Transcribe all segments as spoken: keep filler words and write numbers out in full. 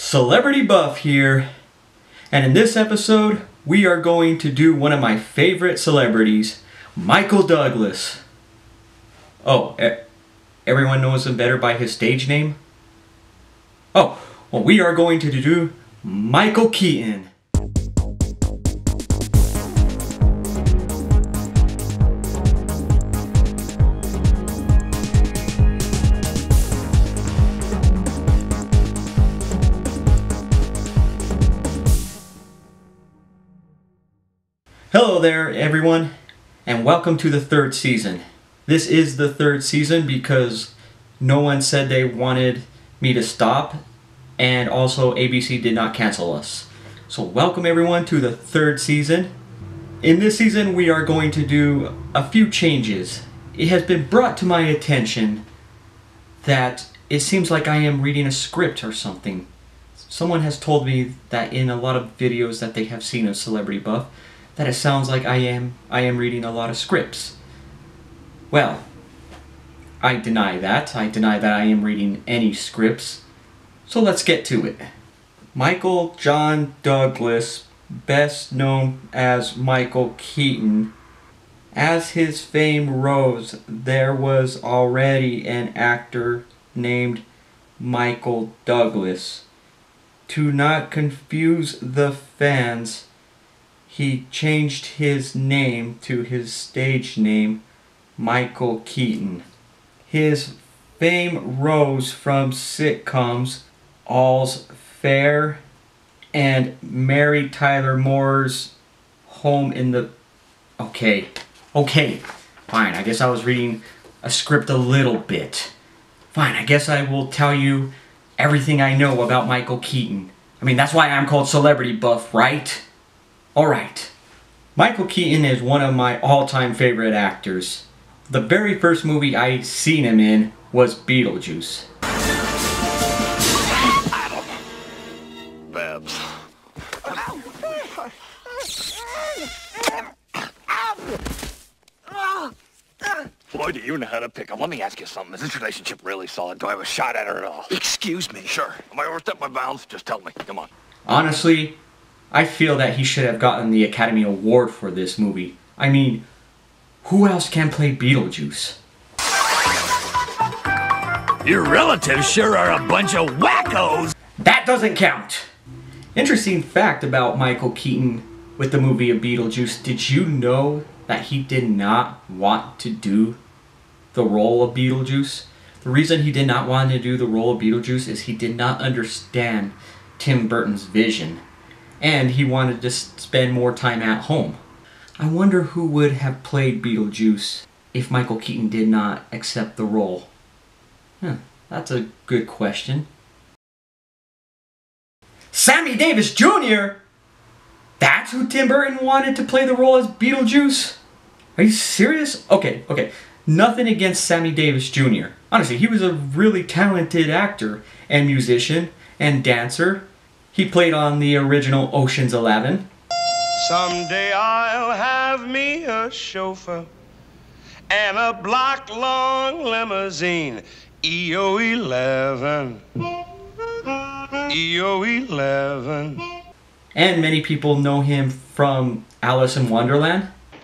Celebrity Buff here, and in this episode we are going to do one of my favorite celebrities, Michael Douglas. Oh, e everyone knows him better by his stage name? Oh, well, we are going to do Michael Keaton. Hello there everyone, and welcome to the third season. This is the third season because no one said they wanted me to stop, and also A B C did not cancel us. So welcome everyone to the third season. In this season we are going to do a few changes. It has been brought to my attention that it seems like I am reading a script or something. Someone has told me that in a lot of videos that they have seen of Celebrity Buff, that it sounds like I am I am reading a lot of scripts. Well, I deny that. I deny that I am reading any scripts. So let's get to it. Michael John Douglas, best known as Michael Keaton. As his fame rose, there was already an actor named Michael Douglas. To not confuse the fans, he changed his name to his stage name, Michael Keaton. His fame rose from sitcoms All's Fair and Mary Tyler Moore's Home in the... Okay, okay, fine, I guess I was reading a script a little bit. Fine, I guess I will tell you everything I know about Michael Keaton. I mean, that's why I'm called Celebrity Buff, right? Alright, Michael Keaton is one of my all-time favorite actors. The very first movie I seen him in was Beetlejuice. Babs. Boy, do you know how to pick up. Let me ask you something. Is this relationship really solid? Do I have a shot at her at all? Excuse me. Sure. Am I overstepped my bounds? Just tell me. Come on. Honestly, I feel that he should have gotten the Academy Award for this movie. I mean, who else can play Beetlejuice? Your relatives sure are a bunch of wackos! That doesn't count! Interesting fact about Michael Keaton with the movie of Beetlejuice. Did you know that he did not want to do the role of Beetlejuice? The reason he did not want to do the role of Beetlejuice is he did not understand Tim Burton's vision. And he wanted to spend more time at home. I wonder who would have played Beetlejuice if Michael Keaton did not accept the role. Huh, that's a good question. Sammy Davis Junior? That's who Tim Burton wanted to play the role as Beetlejuice? Are you serious? Okay, okay. Nothing against Sammy Davis Junior Honestly, he was a really talented actor and musician and dancer. He played on the original Ocean's Eleven. Someday I'll have me a chauffeur and a block-long limousine. E O eleven. E O eleven. And many people know him from Alice in Wonderland.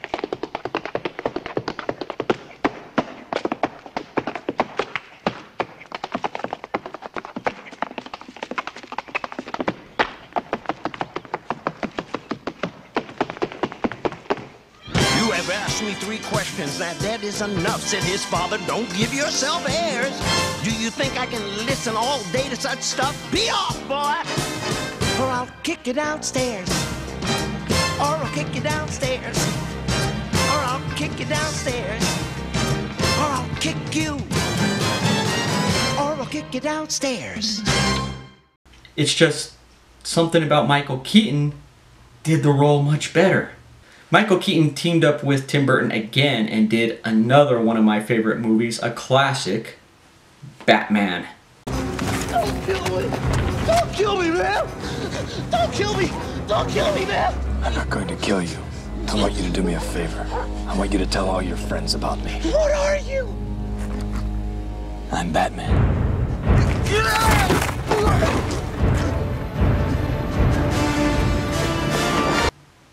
Asked me three questions, now that is enough, said his father. Don't give yourself airs. Do you think I can listen all day to such stuff? Be off, boy, or I'll kick you downstairs. Or I'll kick you downstairs. Or I'll kick you downstairs. Or I'll kick you. Or I'll kick you downstairs. It's just something about Michael Keaton did the role much better. Michael Keaton teamed up with Tim Burton again and did another one of my favorite movies, a classic, Batman. Don't kill me! Don't kill me, man! Don't kill me! Don't kill me, man! I'm not going to kill you. I want you to do me a favor. I want you to tell all your friends about me. What are you? I'm Batman.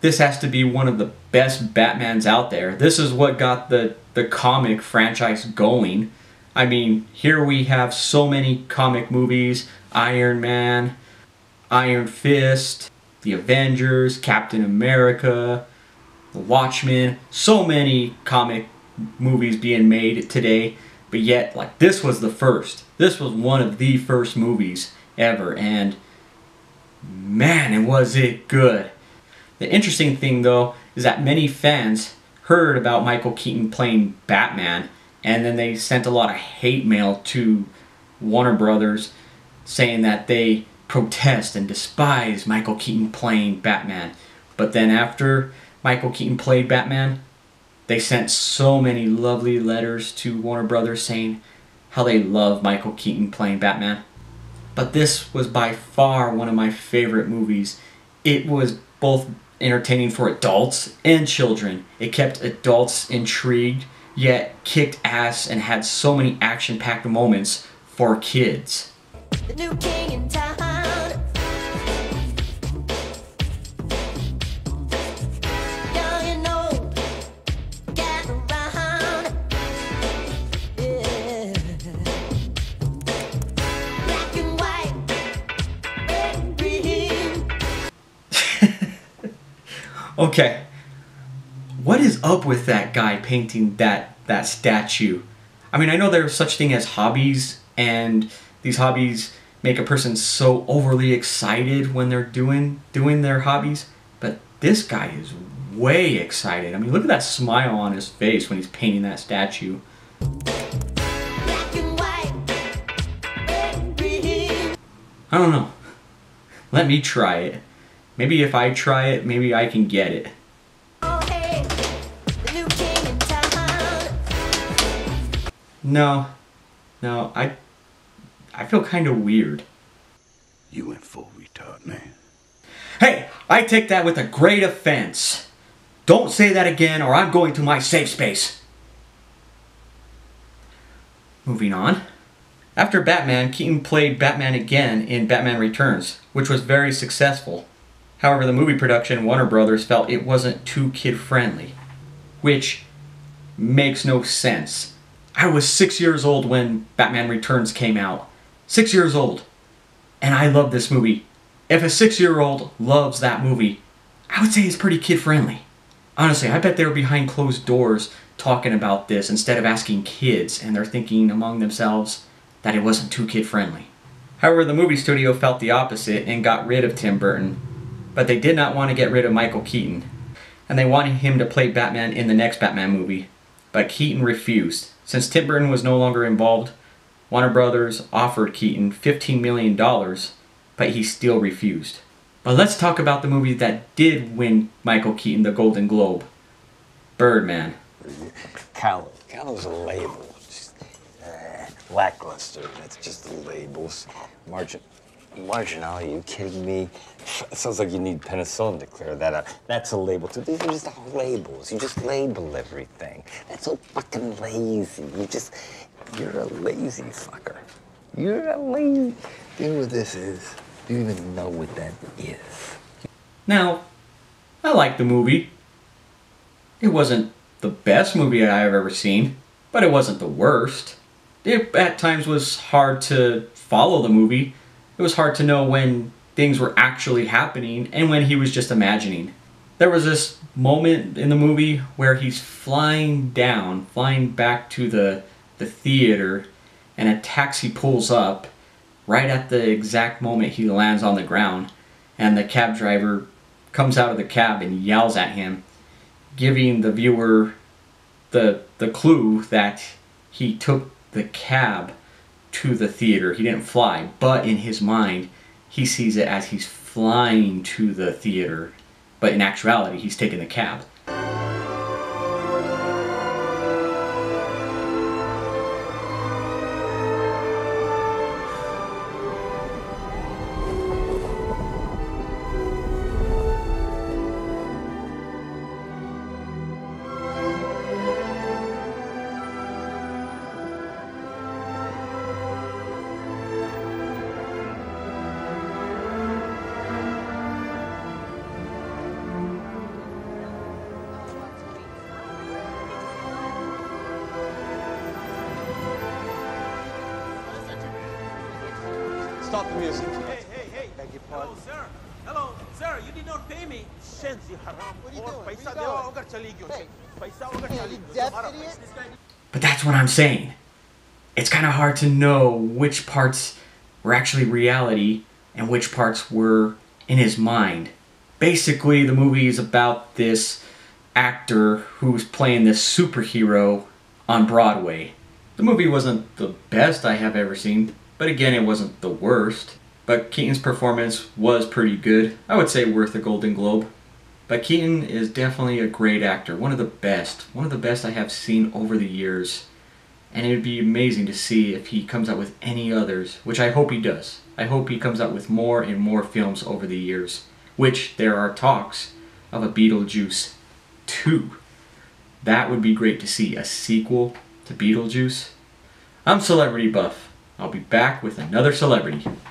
this has to be one of the best Batmans out there. This is what got the, the comic franchise going. I mean, here we have so many comic movies, Iron Man, Iron Fist, The Avengers, Captain America, The Watchmen, so many comic movies being made today, but yet, like, this was the first. This was one of the first movies ever, and man, and was it good. The interesting thing, though, is that many fans heard about Michael Keaton playing Batman, and then they sent a lot of hate mail to Warner Brothers saying that they protest and despise Michael Keaton playing Batman. But then after Michael Keaton played Batman, they sent so many lovely letters to Warner Brothers saying how they love Michael Keaton playing Batman. But this was by far one of my favorite movies. It was both entertaining for adults and children. It kept adults intrigued, yet kicked ass and had so many action-packed moments for kids. The new king in town. Young and old, gather round. Yeah. Black and white, red and green. Okay, what is up with that guy painting that that statue? I mean, I know there's such thing as hobbies, and these hobbies make a person so overly excited when they're doing doing their hobbies, but this guy is way excited. I mean, look at that smile on his face when he's painting that statue. Black and white, red and green. I don't know. Let me try it. Maybe if I try it, maybe I can get it. Oh hey, the new king in town. No, no, I, I feel kind of weird. You went full retard, man. Hey, I take that with a great offense. Don't say that again or I'm going to my safe space. Moving on. After Batman, Keaton played Batman again in Batman Returns, which was very successful. However, the movie production, Warner Brothers, felt it wasn't too kid-friendly, which makes no sense. I was six years old when Batman Returns came out. Six years old. And I love this movie. If a six-year-old loves that movie, I would say it's pretty kid-friendly. Honestly, I bet they were behind closed doors talking about this instead of asking kids, and they're thinking among themselves that it wasn't too kid-friendly. However, the movie studio felt the opposite and got rid of Tim Burton. But they did not want to get rid of Michael Keaton, and they wanted him to play Batman in the next Batman movie. But Keaton refused. Since Tim Burton was no longer involved, Warner Brothers offered Keaton fifteen million dollars, but he still refused. But let's talk about the movie that did win Michael Keaton the Golden Globe, Birdman. Cal Cal's a label. Just, uh, lackluster. That's just the labels. Margin. Marginal, are you kidding me? It sounds like you need penicillin to clear that up. That's a label too. These are just all labels. You just label everything. That's so fucking lazy. You just, you're a lazy fucker. You're a lazy. Do you know what this is? Do you even know what that is? Now, I like the movie. It wasn't the best movie I've ever seen, but it wasn't the worst. It at times was hard to follow the movie. It was hard to know when things were actually happening and when he was just imagining. There was this moment in the movie where he's flying down, flying back to the, the theater, and a taxi pulls up right at the exact moment he lands on the ground, and the cab driver comes out of the cab and yells at him, giving the viewer the, the clue that he took the cab to the theater. He didn't fly, but in his mind, he sees it as he's flying to the theater. But in actuality, he's taking the cab. stop the music. Hey, hey, hey. Beg your pardon. Hello, sir. Hello, sir. You did not pay me. Shenzi haram. What are you doing? Where you going? Hey, you deaf idiot? But that's what I'm saying. It's kind of hard to know which parts were actually reality and which parts were in his mind. Basically, the movie is about this actor who's playing this superhero on Broadway. The movie wasn't the best I have ever seen, but again, it wasn't the worst. But Keaton's performance was pretty good. I would say worth a Golden Globe. But Keaton is definitely a great actor, one of the best, one of the best I have seen over the years. And it would be amazing to see if he comes out with any others, which I hope he does. I hope he comes out with more and more films over the years, which there are talks of a Beetlejuice two. That would be great to see, a sequel to Beetlejuice. I'm Celebrity Buff. I'll be back with another celebrity.